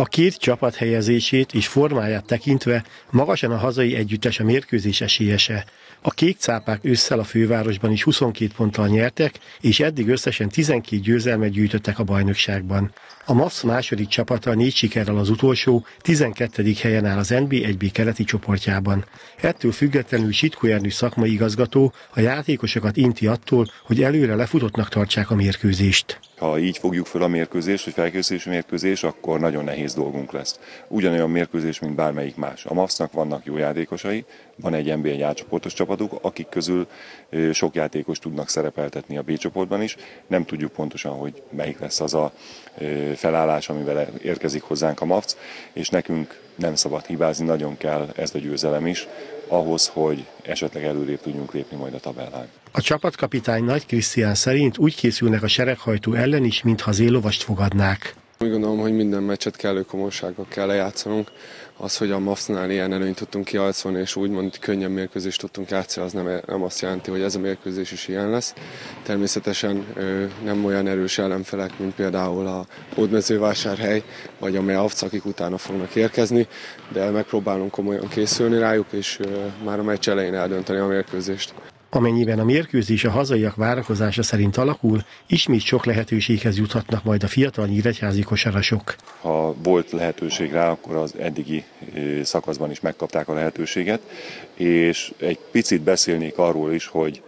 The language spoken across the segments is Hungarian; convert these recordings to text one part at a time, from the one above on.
A két csapat helyezését és formáját tekintve magasan a hazai együttes a mérkőzés esélyese. A kék cápák ősszel a fővárosban is 22 ponttal nyertek, és eddig összesen 12 győzelmet gyűjtöttek a bajnokságban. A MAFC második csapata 4 sikerrel az utolsó, 12. helyen áll az NB1B keleti csoportjában. Ettől függetlenül Sitkó Ernő szakmai igazgató a játékosokat inti attól, hogy előre lefutottnak tartsák a mérkőzést. Ha így fogjuk föl a mérkőzést, hogy felkészülési mérkőzés, akkor nagyon nehéz dolgunk lesz. Ugyanolyan mérkőzés, mint bármelyik más. A MAFC-nak vannak jó játékosai, van egy NB1 A csoportos csapatuk, akik közül sok játékos tudnak szerepeltetni a B csoportban is. Nem tudjuk pontosan, hogy melyik lesz az a felállás, amivel érkezik hozzánk a MAFC, és nekünk nem szabad hibázni, nagyon kell ez a győzelem is, ahhoz, hogy esetleg előrébb tudjunk lépni majd a tabellán. A csapatkapitány Nagy Krisztián szerint úgy készülnek a sereghajtó ellen is, mintha az élovast fogadnák. Úgy gondolom, hogy minden meccset kellő komolysággal kell lejátszanunk. Az, hogy a MAFC-nál ilyen előnyt tudtunk kiharcolni, és úgymond könnyebb mérkőzést tudtunk játszani, az nem azt jelenti, hogy ez a mérkőzés is ilyen lesz. Természetesen nem olyan erős ellenfelek, mint például a Hódmezővásárhely, vagy a MAFC, akik utána fognak érkezni, de megpróbálunk komolyan készülni rájuk, és már a meccs elején eldönteni a mérkőzést. Amennyiben a mérkőzés a hazaiak várakozása szerint alakul, ismét sok lehetőséghez juthatnak majd a fiatal nyíregyházi kosarasok. Ha volt lehetőség rá, akkor az eddigi szakaszban is megkapták a lehetőséget, és egy picit beszélnék arról is, hogy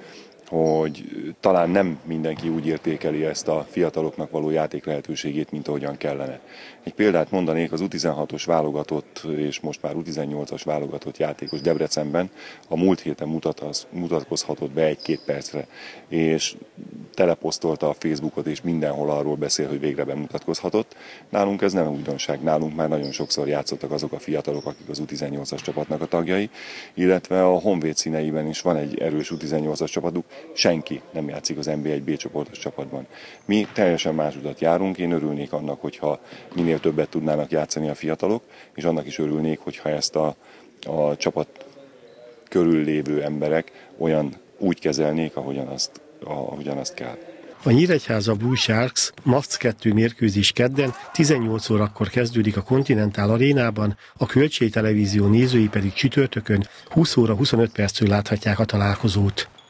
talán nem mindenki úgy értékeli ezt a fiataloknak való játék lehetőségét, mint ahogyan kellene. Egy példát mondanék, az U16-os válogatott és most már U18-as válogatott játékos Debrecenben a múlt héten mutatkozhatott be 1-2 percre, és teleposztolta a Facebookot, és mindenhol arról beszél, hogy végre bemutatkozhatott. Nálunk ez nem újdonság, nálunk már nagyon sokszor játszottak azok a fiatalok, akik az U18-as csapatnak a tagjai, illetve a Honvéd színeiben is van egy erős U18-as csapatuk, senki nem játszik az NB1B csoportos csapatban. Mi teljesen más utat járunk, én örülnék annak, hogyha minél többet tudnának játszani a fiatalok, és annak is örülnék, hogyha ezt a csapat körül lévő emberek úgy kezelnék, ahogyan azt kell. A Nyíregyháza Blue Sharks MAFC 2 mérkőzés kedden 18 órakor kezdődik a Continental Arénában, a Kölcsey Televízió nézői pedig csütörtökön 20 óra 25 perctől láthatják a találkozót.